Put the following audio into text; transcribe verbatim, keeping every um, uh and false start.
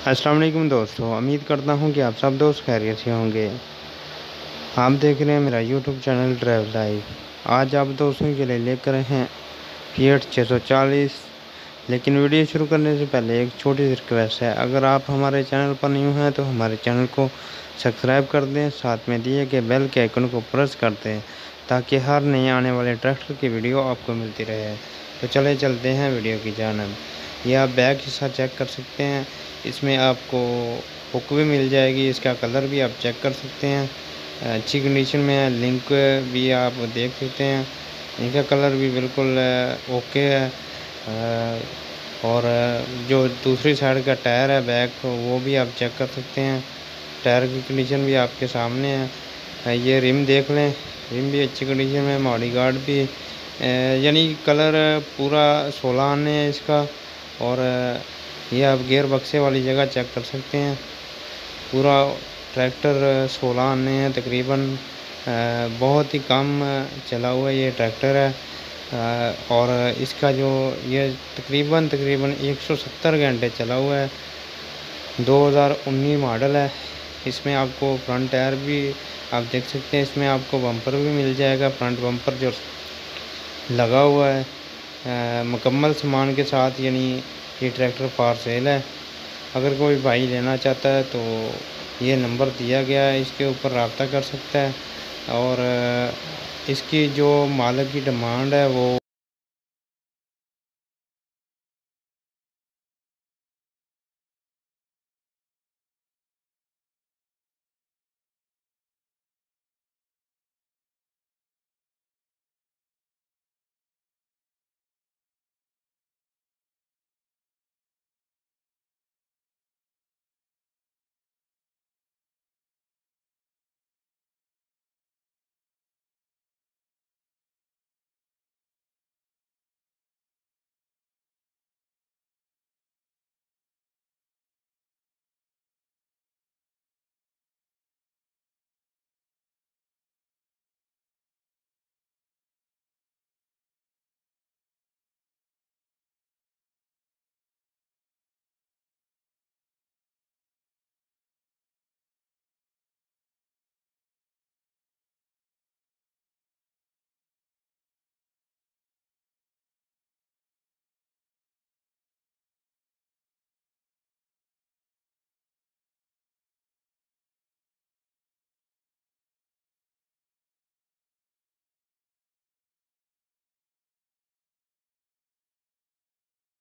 अस्सलाम वालेकुम दोस्तों, उम्मीद करता हूँ कि आप सब दोस्त खैरियत से होंगे। आप देख रहे हैं मेरा यूट्यूब चैनल ड्राइव लाइफ। आज आप दोस्तों के लिए लेकर आए हैं फिएट छः सौ चालीस। लेकिन वीडियो शुरू करने से पहले एक छोटी सी रिक्वेस्ट है, अगर आप हमारे चैनल पर न्यू हैं तो हमारे चैनल को सब्सक्राइब कर दें, साथ में दिए गए बेल के आइकन को प्रेस कर दें ताकि हर नए आने वाले ट्रैक्टर की वीडियो आपको मिलती रहे। तो चले चलते हैं वीडियो की जानब। यह आप बैक हिस्सा चेक कर सकते हैं, इसमें आपको हुक भी मिल जाएगी, इसका कलर भी आप चेक कर सकते हैं, अच्छी कंडीशन में है। लिंक भी आप देख सकते हैं, इनका कलर भी बिल्कुल ओके है। और जो दूसरी साइड का टायर है बैक, वो भी आप चेक कर सकते हैं, टायर की कंडीशन भी आपके सामने है। ये रिम देख लें, रिम भी अच्छी कंडीशन में, मॉडी गार्ड भी, यानी कलर पूरा सोलह आने है इसका। और ये आप गियर बक्से वाली जगह चेक कर सकते हैं, पूरा ट्रैक्टर सोलह आने हैं तकरीबन। बहुत ही कम चला हुआ ये ट्रैक्टर है। और इसका जो ये तकरीबन तकरीबन एक सौ सत्तर घंटे चला हुआ है। दो हज़ार उन्नीस मॉडल है। इसमें आपको फ्रंट टायर भी आप देख सकते हैं, इसमें आपको बम्पर भी मिल जाएगा, फ्रंट बम्पर जो लगा हुआ है मुकम्मल सामान के साथ। यानी ये ट्रैक्टर फॉर सेल है। अगर कोई भाई लेना चाहता है तो ये नंबर दिया गया है, इसके ऊपर रब्ता कर सकता है। और इसकी जो मालिक की डिमांड है वो